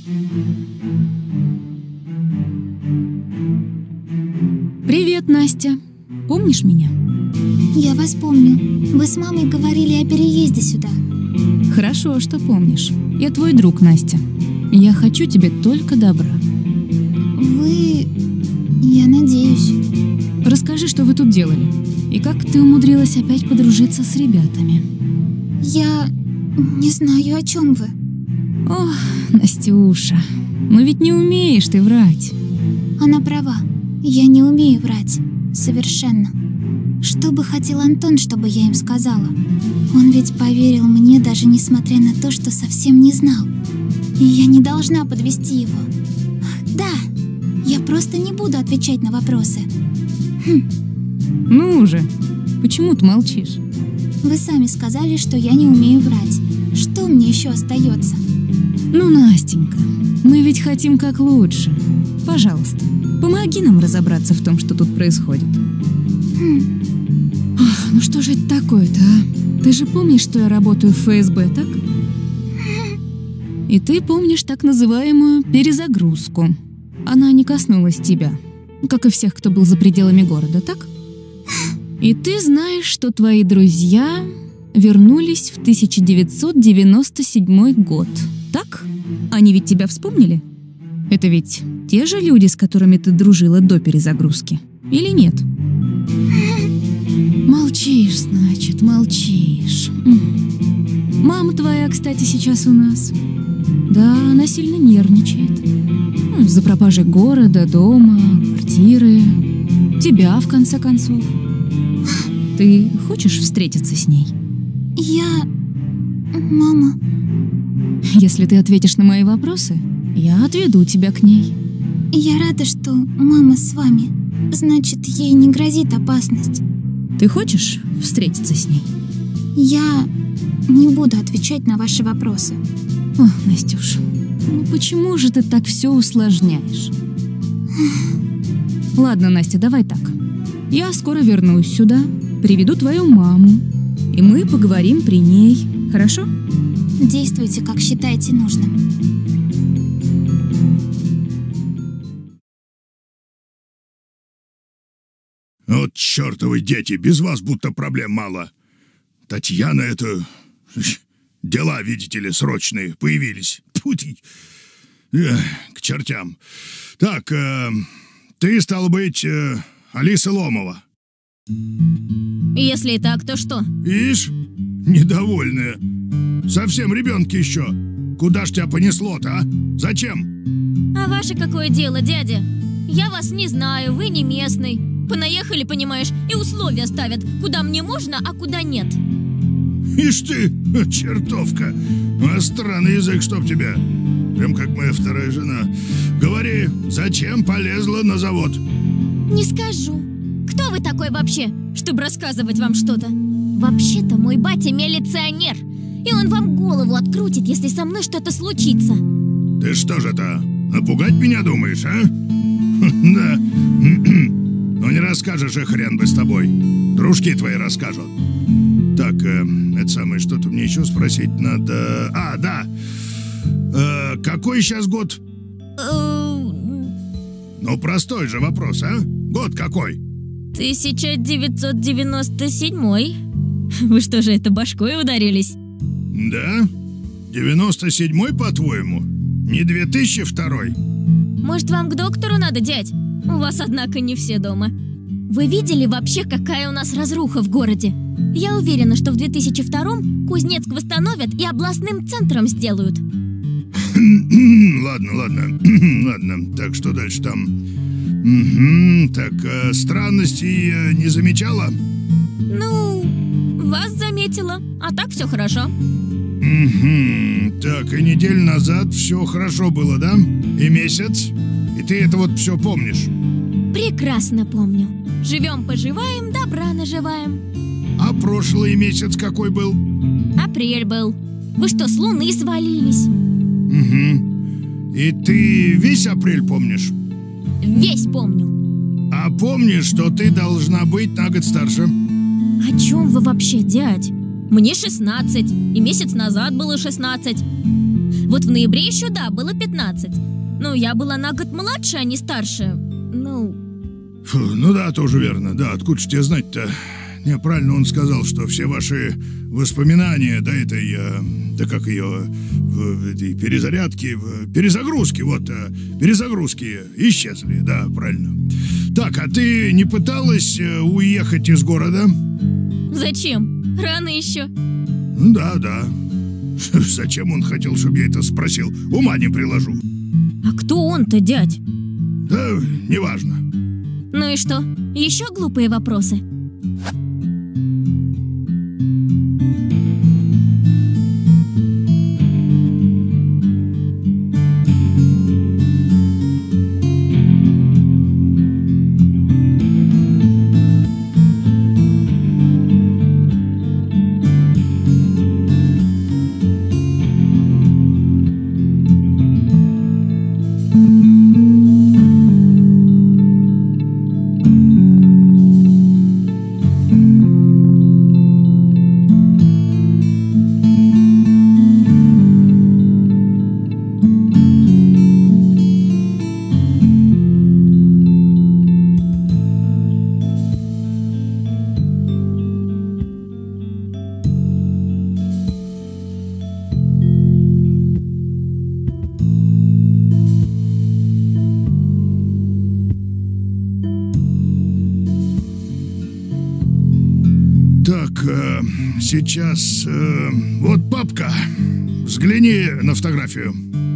Привет, Настя. Помнишь меня? Я вас помню. Вы с мамой говорили о переезде сюда. Хорошо, что помнишь. Я твой друг, Настя. Я хочу тебе только добра. Вы... Я надеюсь. Расскажи, что вы тут делали. И как ты умудрилась опять подружиться с ребятами. Я... не знаю, о чем вы. Ох, Настюша, ну ведь не умеешь ты врать. Она права. Я не умею врать. Совершенно. Что бы хотел Антон, чтобы я им сказала? Он ведь поверил мне, даже несмотря на то, что совсем не знал. И я не должна подвести его. Да, я просто не буду отвечать на вопросы. Ну уже, почему ты молчишь? Вы сами сказали, что я не умею врать. Что мне еще остается? Ну, Настенька, мы ведь хотим как лучше. Пожалуйста, помоги нам разобраться в том, что тут происходит. Ах, ну что же это такое-то, а? Ты же помнишь, что я работаю в ФСБ, так? И ты помнишь так называемую перезагрузку. Она не коснулась тебя, как и всех, кто был за пределами города, так? И ты знаешь, что твои друзья вернулись в 1997 год, так? Они ведь тебя вспомнили? Это ведь те же люди, с которыми ты дружила до перезагрузки? Или нет? Молчишь, значит, молчишь. Мама твоя, кстати, сейчас у нас. Да, она сильно нервничает. Из-за пропажи города, дома, квартиры. Тебя, в конце концов. Ты хочешь встретиться с ней? Мама... Если ты ответишь на мои вопросы, я отведу тебя к ней. Я рада, что мама с вами. Значит, ей не грозит опасность. Ты хочешь встретиться с ней? Я не буду отвечать на ваши вопросы. Ох, Настюша, ну почему же ты так все усложняешь? Ладно, Настя, давай так. Я скоро вернусь сюда, приведу твою маму, и мы поговорим при ней, хорошо? Действуйте, как считаете нужным. Вот чертовы дети, без вас будто проблем мало. Татьяна, это... Дела, видите ли, срочные появились. Тьфу ты. К чертям. Так, ты, стало быть, Алиса Ломова. Если и так, то что? Ишь, недовольная. Совсем ребенки еще. Куда ж тебя понесло-то, а? Зачем? А ваше какое дело, дядя? Я вас не знаю, вы не местный. Понаехали, понимаешь, и условия ставят, куда мне можно, а куда нет. Ишь ты, чертовка. А странный язык, чтоб тебя. Прям как моя вторая жена. Говори, зачем полезла на завод? Не скажу. Кто вы такой вообще, чтобы рассказывать вам что-то? Вообще-то мой батя милиционер, и он вам голову открутит, если со мной что-то случится. Ты что же это, напугать меня думаешь, а? Да. Ну не расскажешь, и хрен бы с тобой. Дружки твои расскажут. Так, это самое, что-то мне еще спросить надо. А, да. Какой сейчас год? Ну, простой же вопрос, а? Год какой? 1997. Вы что же, это башкой ударились? Да? 97-й, по-твоему? Не 2002-й? Может, вам к доктору надо, дядь? У вас, однако, не все дома. Вы видели вообще, какая у нас разруха в городе? Я уверена, что в 2002-м Кузнецк восстановят и областным центром сделают. Ладно. Так, что дальше там? Так, странностей не замечала? Ну, вас заметила, а так все хорошо. Так, и неделю назад все хорошо было, да? И месяц? И ты это вот все помнишь? Прекрасно помню. Живем-поживаем, добра наживаем. А прошлый месяц какой был? Апрель был. Вы что, с луны свалились? И ты весь апрель помнишь? Весь помню. А помнишь, что ты должна быть на год старше? О чем вы вообще, дядь? Мне 16, и месяц назад было 16. Вот в ноябре еще, да, было 15. Ну, я была на год младше, а не старше. Ну... Фу, ну да, тоже верно. Да, откуда ж тебе знать-то? Неправильно он сказал, что все ваши воспоминания до этой, да как ее, этой перезарядки, перезагрузки, вот, перезагрузки исчезли, да, правильно. Так, а ты не пыталась уехать из города? Зачем? Рано еще. Ну да, да. Зачем он хотел, чтобы я это спросил? Ума не приложу. А кто он-то, дядь? Да, неважно. Ну и что? Еще глупые вопросы? Так, сейчас... вот папка. Взгляни на фотографию.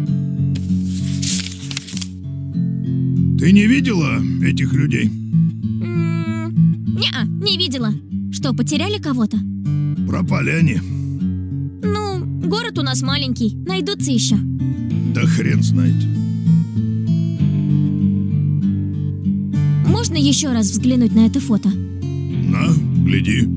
Ты не видела этих людей? Не-а, не видела. Что, потеряли кого-то? Пропали они. Ну, город у нас маленький, найдутся еще. Да хрен знает. Можно еще раз взглянуть на это фото? На, гляди.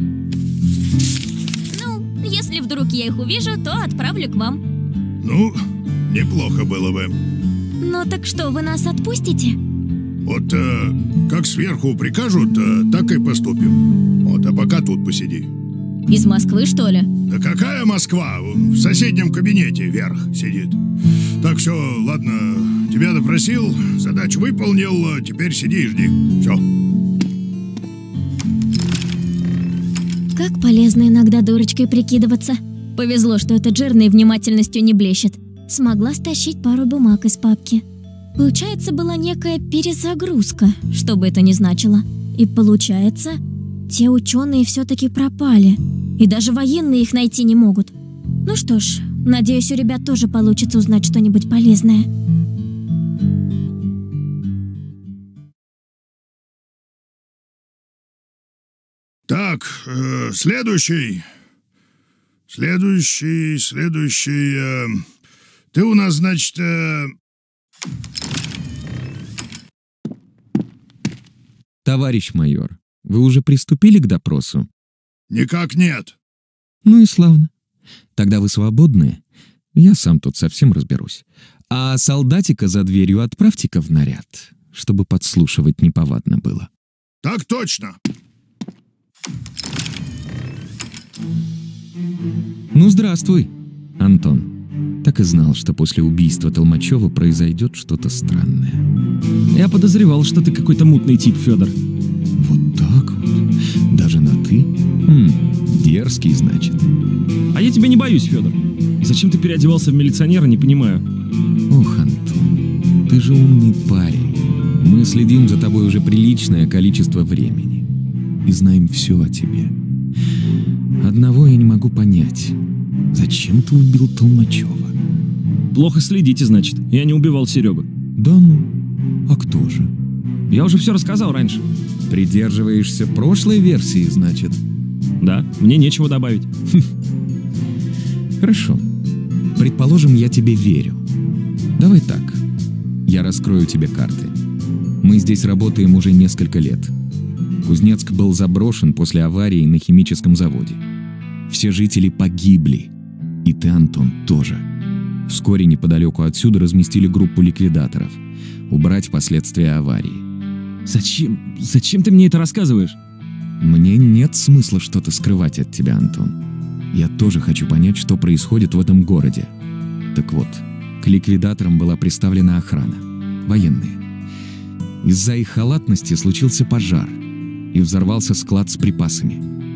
Ну, если вдруг я их увижу, то отправлю к вам. Ну, неплохо было бы. Ну так что, вы нас отпустите? Вот как сверху прикажут, так и поступим. Вот, а пока тут посиди. Из Москвы, что ли? Да какая Москва? В соседнем кабинете верх сидит. Так, все, ладно, тебя допросил, задачу выполнил, теперь сиди и жди. Все. Как полезно иногда дурочкой прикидываться. Повезло, что этот жирный внимательностью не блещет. Смогла стащить пару бумаг из папки. Получается, была некая перезагрузка, что бы это ни значило. И получается, те ученые все-таки пропали. И даже военные их найти не могут. Ну что ж, надеюсь, у ребят тоже получится узнать что-нибудь полезное. Так, следующий. Следующий. Ты у нас, значит... Товарищ майор, вы уже приступили к допросу? Никак нет. Ну и славно. Тогда вы свободны. Я сам тут совсем разберусь. А солдатика за дверью отправьте-ка в наряд, чтобы подслушивать неповадно было. Так точно. Ну, здравствуй, Антон. Так и знал, что после убийства Толмачева произойдет что-то странное. Я подозревал, что ты какой-то мутный тип, Федор. Вот так вот? Даже на «ты»? Дерзкий, значит. А я тебя не боюсь, Федор. И зачем ты переодевался в милиционера, не понимаю. Ох, Антон, ты же умный парень. Мы следим за тобой уже приличное количество времени. И знаем все о тебе. Одного я не могу понять. Зачем ты убил Толмачева? Плохо следите, значит. Я не убивал Серегу. Да ну? А кто же? Я уже все рассказал раньше. Придерживаешься прошлой версии, значит? Да, мне нечего добавить. Хорошо. Предположим, я тебе верю. Давай так. Я раскрою тебе карты. Мы здесь работаем уже несколько лет. Кузнецк был заброшен после аварии на химическом заводе. Все жители погибли. И ты, Антон, тоже. Вскоре неподалеку отсюда разместили группу ликвидаторов. Убрать последствия аварии. Зачем ты мне это рассказываешь? Мне нет смысла что-то скрывать от тебя, Антон. Я тоже хочу понять, что происходит в этом городе. Так вот, ликвидаторам была приставлена охрана. Военные. Из-за их халатности случился пожар, и взорвался склад с припасами.